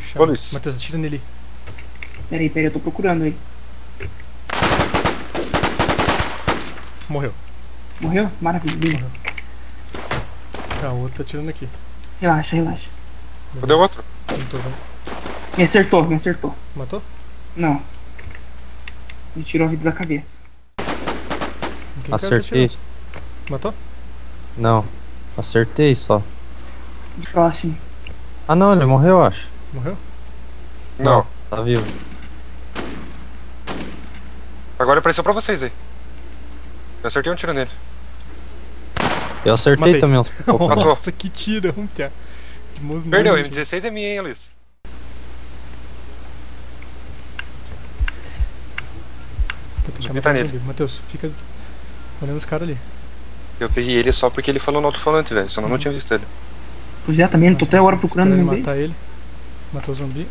Ô, Luiz. Matheus, atira nele. Peraí, eu tô procurando ele. Morreu. Morreu? Maravilha. Morreu. Tá, o outro tá atirando aqui. Relaxa, relaxa. Cadê o outro? Não tô vendo. Me acertou, me acertou. Matou? Não. Me tirou a vida da cabeça. Em quem Acertei. cara tá matou? Não. Acertei só. De próximo. Ah não, ele morreu, eu acho. Morreu? Não. Tá vivo. Agora apareceu pra vocês aí. Eu acertei um tiro nele. Eu acertei Matei. também. Matou. Nossa, que tiro, piá. Que moço Perdeu, nojento. M16 é minha, hein, Luiz? Vou tentar Zumbi matar tá o nele. zumbi. Matheus, fica olhando os caras ali. Eu peguei ele só porque ele falou no alto-falante, velho. Senão eu não tinha visto ele. Pois é, também, tô até agora procurando ele não veio. matar ele. Matou o zumbi.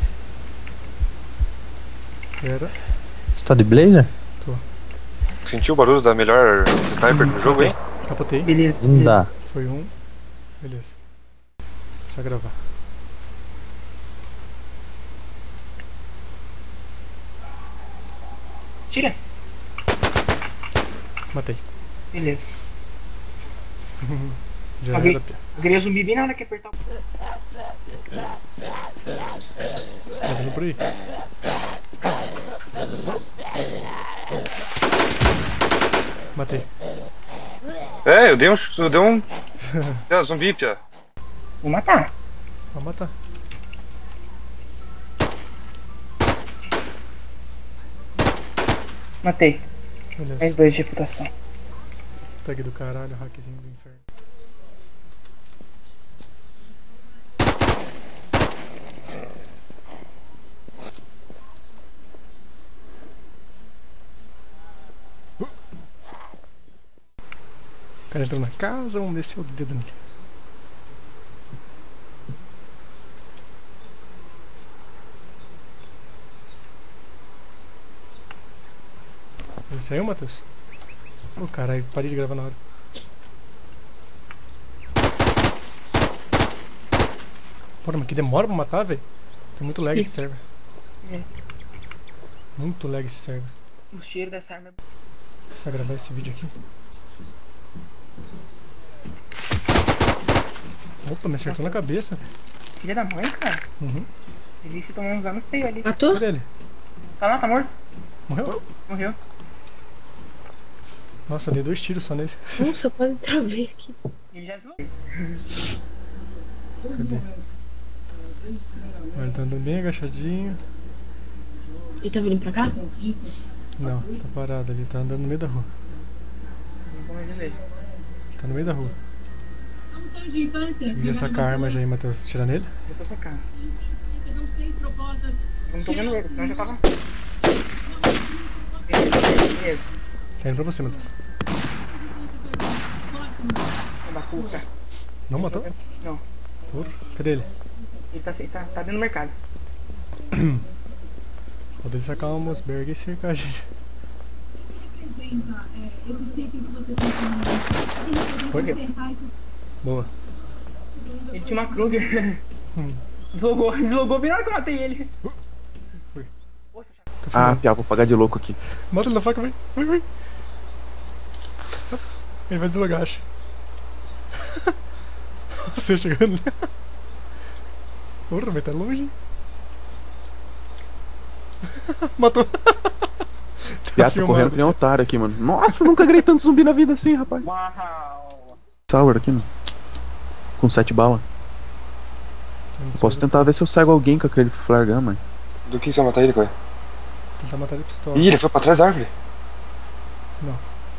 Pera. Você tá de blazer? Sentiu o barulho da melhor sniper do jogo, hein? Capotei. Beleza, Ainda. beleza. Foi um. Beleza. Só gravar. Tira. Matei. Beleza. Já Alguém- era, pia. Eu queria zumbi bem na hora que apertar o... Tá vindo por aí. Matei. É, eu dei um. É, zumbi, pia. Vou matar. Vou matar. Matei. Beleza. Mais 2 de reputação. Tag do caralho, hackzinho do inferno. O cara entrou na casa, vamos descer o dedo nele. Ele saiu, Matheus? Ô caralho, parei de gravar na hora. Porra, mas que demora pra matar, velho. Tem muito lag esse server. É. Muito lag esse server. O cheiro dessa arma é... Só gravar esse vídeo aqui. Opa, me acertou na cabeça. Filha da mãe, cara. Uhum. Ele se tomou uns anos feios ali. Matou? Cadê ele? Tá lá, tá morto? Morreu? Morreu. Nossa, eu dei 2 tiros só nele. Nossa, eu quase travei aqui. Ele já deslogou. Cadê? Ele tá andando bem agachadinho. Ele tá vindo pra cá? Não, tá parado ali, tá andando no meio da rua. Não tô mais vendo ele. Tá no meio da rua. Se quiser sacar a arma já aí, Matheus, tira nele. Já tô sacando. Eu não tô vendo ele, senão eu já tava... Beleza, beleza. Tá indo pra você, Matheus. Filha da puta. Não matou? Não. Porra, cadê ele? Ele tá dentro do mercado. Falta ele sacar uma Mossberg e cercar a gente. Foi? Boa. Ele tinha uma Kruger. Hum. Deslogou bem na hora que eu matei ele. Foi. Nossa, Ah, piá, vou pagar de louco aqui. Mata ele na faca, vai. Vai, vai. Ele vai deslogar, acho. Você chegando ali. Porra, mas tá longe. Matou. Piá, tô correndo que nem um otário aqui, mano. Nossa, nunca ganhei tanto zumbi na vida assim, rapaz. uau. Sour aqui, mano. Com 7 balas. Posso tentar ver se eu cego alguém com aquele flare gun, mano. Do que você vai matar ele, cara? Tentar matar ele pistola. Ih, ele foi pra trás da árvore. Não.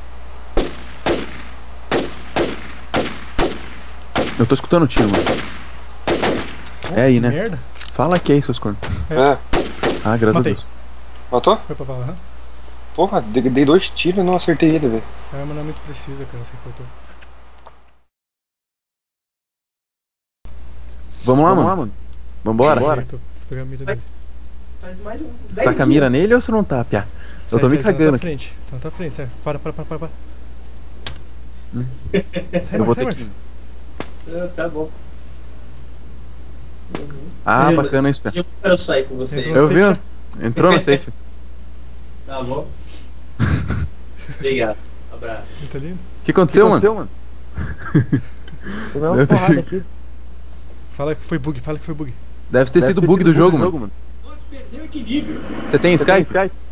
Eu tô escutando o tiro, mano. É aí, né? Merda. Fala que é aí, seus cornos. É. Ah, graças Matei. a Deus. Matou? Foi pra bala, aham. Porra, dei 2 tiros e não acertei ele, velho. Essa arma não é muito precisa, cara, você cortou. Vamos lá, mano. Vambora. Tô pegando a mira dele. Você tá com a mira nele ou você não tá, piá? Eu tô me cagando Tá aqui. frente. Tá na frente, sério. Para. Eu vou ter Sai, que... Marcos. Tá bom. Ah, bacana isso, Pia. Eu quero sair com você. Entrou Eu no vi, safe ó. Entrou na safe. Tá bom? Obrigado. Abraço. já? Ele tá ali? O que aconteceu, mano? Tomei uma Deve ter porrada sido- aqui. Fala que foi bug, fala que foi bug. Deve ter sido bug do jogo, mano. Perdeu o equilíbrio. Você tem Skype?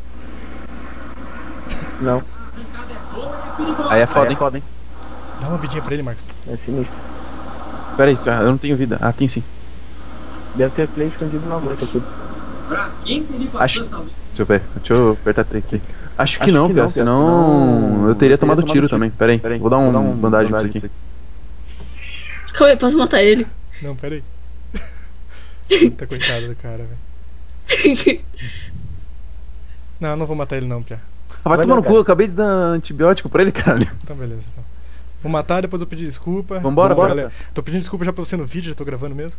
Não, Aí é foda, hein? foda, hein? Dá uma vidinha pra ele, Marcos. É sinistro. Pera aí, eu não tenho vida. Ah, tem sim. Deve ter play escondido na moita aqui. Quem teria Acho- passado Deixa eu apertar aqui. Acho que não, Pia, senão eu teria tomado tiro também. Pera aí, vou dar um bandagem pra isso aqui. Calma aí, posso matar ele? Não, pera aí. Tá coitado do cara, velho. Não, não vou matar ele não, Pia. Ah, vai tomar no cu, eu acabei de dar antibiótico pra ele, caralho. Então beleza, então. Vou matar, depois eu pedir desculpa. Vambora, Bom, bora. galera. Tô pedindo desculpa já pra você no vídeo, já tô gravando mesmo.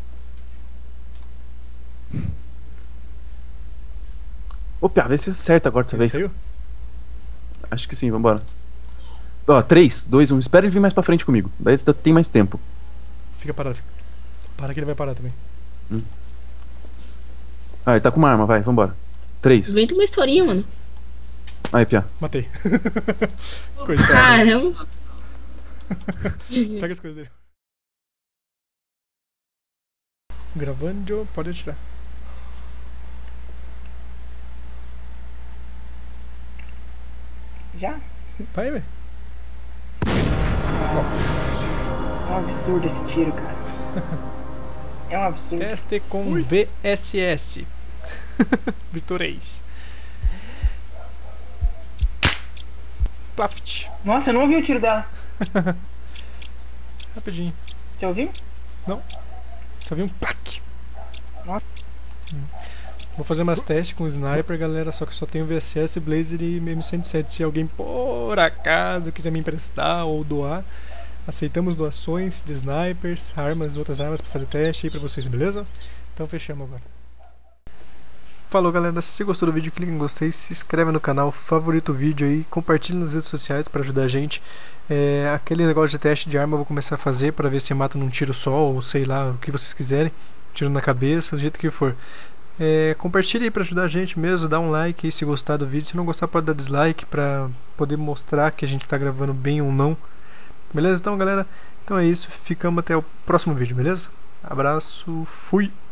Ô, Pia, vê se acerta agora dessa Ele vez. saiu? Acho que sim, vambora. Ó, 3, 2, 1. Espera ele vir mais pra frente comigo. Daí você tem mais tempo. Fica parado. Para que ele vai parar também. Ah, ele tá com uma arma, vai, vambora. 3. Inventa uma historinha, mano. Aí, Pia. Matei. Coitado. Caramba. Pega as coisas dele. Gravando, pode atirar. Já? Vai, velho. É um absurdo esse tiro, cara. É um absurdo. Teste com VSS. Vitorês. Plaft. Nossa, eu não ouvi o tiro dela. Rapidinho. Você ouviu? Só vi um plac. Nossa. Vou fazer umas testes com o sniper, galera. Só que só tenho VSS, Blazer e M107. Se alguém por acaso quiser me emprestar ou doar, aceitamos doações de snipers, armas, outras armas pra fazer teste aí pra vocês, beleza? Então fechamos agora. Falou, galera, se você gostou do vídeo, clique em gostei, se inscreve no canal, favorita o vídeo aí, compartilhe nas redes sociais para ajudar a gente. Aquele negócio de teste de arma eu vou começar a fazer para ver se mata num tiro só, ou sei lá, o que vocês quiserem, tiro na cabeça, do jeito que for. Compartilhe aí para ajudar a gente mesmo, dá um like aí se gostar do vídeo, se não gostar pode dar dislike para poder mostrar que a gente está gravando bem ou não. Beleza? Então, galera, então é isso, ficamos até o próximo vídeo, beleza? Abraço, fui!